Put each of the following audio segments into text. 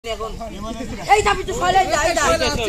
এই যাবি তো চলে যাই যা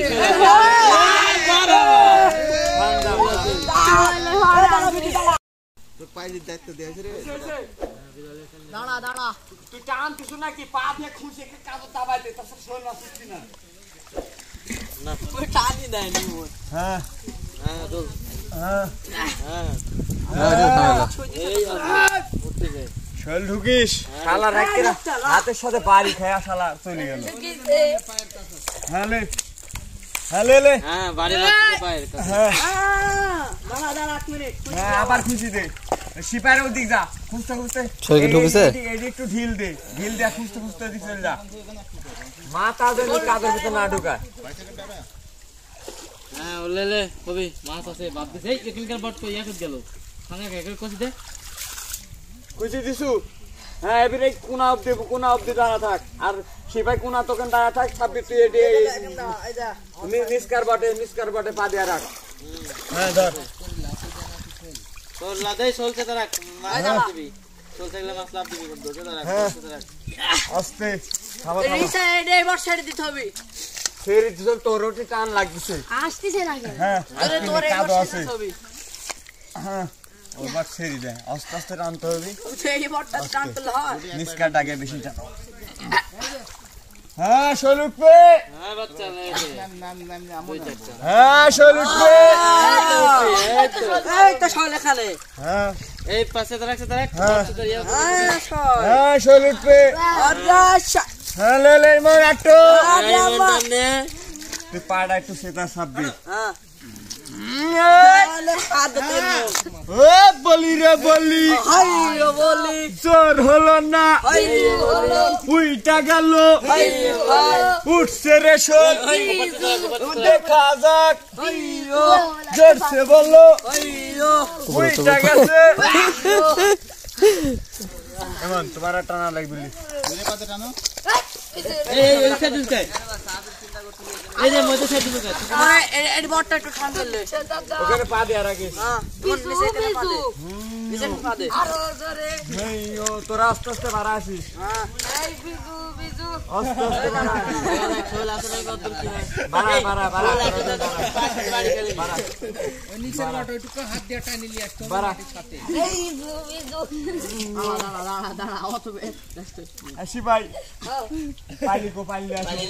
তোর পাইলির দায়িত্ব দিয়েছে রে দাঁড়া দাঁড়া তুই টান কিছু নাকি পা দিয়ে খুঁজে কাগজ দাবাই দে তাছাড়া শরীর না সুস্থি না না ওই টানি দেয় নি মোর হ্যাঁ হ্যাঁ চল হ্যাঁ হ্যাঁ এই উঠতে যাই চল ঢুকিস শালা রাখতে না হাতের সাথে বাড়ি খায়া শালা চলে গেল হ্যাঁ লে হ্যাঁ লে লে হ্যাঁ বাড়ি রাখতে পায়ের কাছে হ্যাঁ দাঁড়া দাঁড়া 1 মিনিট হ্যাঁ আবার খুঁজি দে সিপারের ওদিক যা খুঁজতে খুঁজতে ছয়কে ঢুকেছে এডি একটু ঢিল দে খুঁজতে খুঁজতে দিক চলে যা মাথা ধরে কাদের ভিতর না ঢুকায় হ্যাঁ ওলেলে কবি মাছ আছে বাপ দিছে এই এখানকার বট কই ইয়াকত গেল ভাঙা কেকের কষি দে খুঁজি দিছু হ্যাঁ এবারে কোনা অবধি দাঁড়া থাক আর সিপাই কোনা তখন দাঁড়া থাক 26 তুই এডি নিস্কার বাটে পা দিয়া রাখ হ্যাঁ ধর তোর লাদাই চলছে তারা মাছ দিবি চলছে গেলে মাছ লাভ দিবি ধরে তারা চলছে তারা আস্তে খাওয়া এই সাইডে এবার ছেড়ে দিতে হবে ফের দিছল তোর রুটি টান লাগছে আসতেছে নাকি হ্যাঁ আরে তোর এবার কাদো ছেড়ে আছে দিতে হবে হ্যাঁ ওবার ছেড়ে দে আস্তে আস্তে টানতে হবে সেই বটটা টানতে হয় নিস্কার ডাকে বেশি টান হ্যাঁ শলুক পে হ্যাঁ বাচ্চা লেছে হ্যাঁ শলুক পে এই তো সলে খালে হ্যাঁ এই পাশে তারা হ্যাঁ শলুক পে হ্যাঁ লে মোর আটো তুই পাড়া একটু সেটা সাববি ও বলি রে বলি জোর হলো না উইটা গেল উঠছে রে শোল দেখা যাক জোরছে বলো উইটা গেছে এমন তোমার টানা লাগবে এই যে মধ্যে ছেড়ে দিবে এই বটটা একটু ঠান দিলে ওখানে পা দিয়ে রাখিস হ্যাঁ তোমার নিচে কেন পা দে নিচে পা দে এই ও তোরা আস্তে আস্তে বাড়া আসিস হ্যাঁ এই বিজু আস্তে আস্তে বাড়া চল আসে নাই কত কি হয় বাড়া বাড়ি খেলি ওই নিচের বড় একটু হাত দিয়ে টানি নিয়ে আসতো সাথে এই বিজু দাঁড়া অত আসি ভাই পাইলি আসি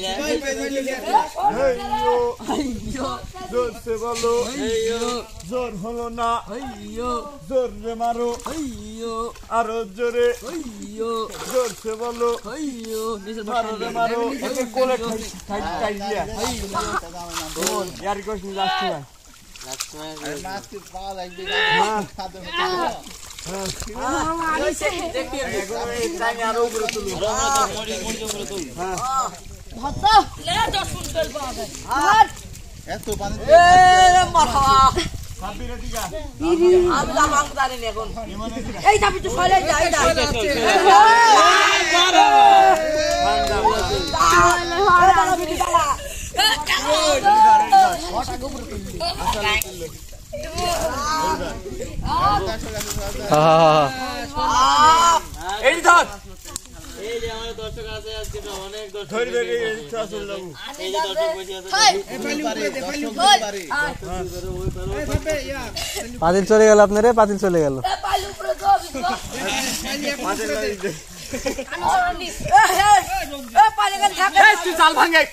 জোরছে বলো জোর হলো না জোর রে মারো আরো জোরে জোরছে বলো মারো রে মারো একে কোলে খাই দিয়া ইয়ার কোশ লাস্ট মাছ কি পাওয়া লাগবে এই যাবি তো চলে যাই এই ধর এই যে আমাদের দর্শক আছে আজকে অনেক দর্শক ধরে এই চল যাবো এই যে দর্শক বসে আছে পাতিল চলে গেল আপনারে পাতিল চলে গেল জাল ভাঙে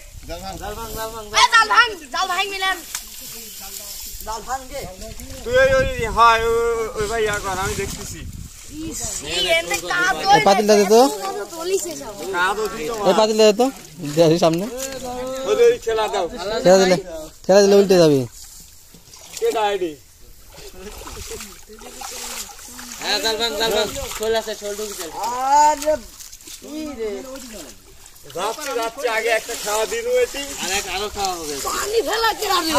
তুই ওই ভাই ইয়া কর আমি দেখতেছি পাতিলটা দে তো এই পাতিলটা দে তো সামনে খেলা দাও ছেড়ে দিলে উল্টে যাবি হ্যাঁ জাল ভাঙ চলে আসে চল ঢুকি চল যাচ্ছে আগে একটা খাওয়া দিন এটি আরো খাওয়া হবে পানি ফেলা কে রে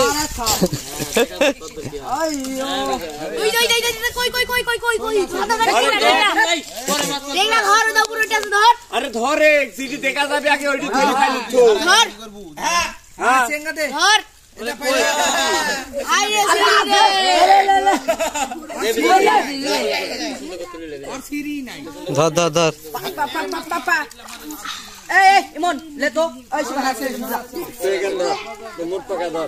আরে ধরে সিটি দেখা যাবে আগে ওইটি ধরে খাই লিখছো ধর হ্যাঁ চেঙ্গা দে ধর এটা পাইলে আইরে আর ফ্রি নাই ধর ধর ধর পাপা ইমন লে তো এই সুমন আছে সেকেন্ড তো মোট পাকা ধর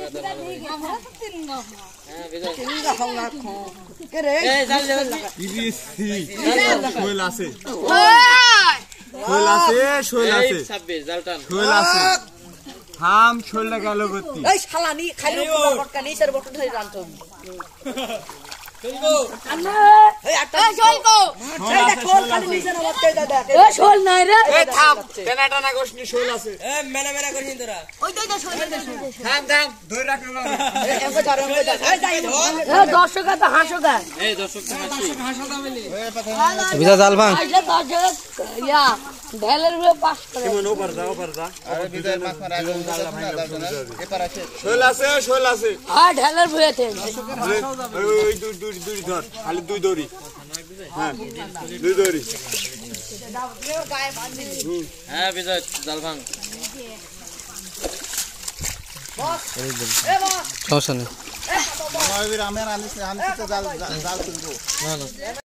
হ্যাঁ বিজয় তিনটা সঙ্গা খো কে রে এই জাল জাল ইবিসি শৈল আছে ওই শৈল আছে 26 জাল টান শৈল আছে থাম শৈলটা গেল গতি এই শালা নি খালি বটকা নি সর বটকা ধরে রান্ত এই আটা চলবো এই দেখ কোল খালি নিচে না বটকা দাদা এ শোল নাই রে এই থাম টানা টানা গোশনি শৈল আছে ওই তো শোল থাম থাম ধরে রাখ না এমকে ধর এই যাই এ দর্শক তো হাসোগা এই দর্শক তো হাসি বিজা জাল ভাঙ আইলে দর্শক ইয়া ঢেলের উপরে পাস করে কেমন ওপার যা আরে বিজয় মাছ মারা আগে এপার আছে শৈল আছে আর ঢেলের ভুয়েতে ওই দুই ধর খালি দুই দড়ি হ্যাঁ দুই দড়ি হ্যাঁ বিজয় জাল ভাঙ সমস্যা নেই আমি তো জাল তুলবো না না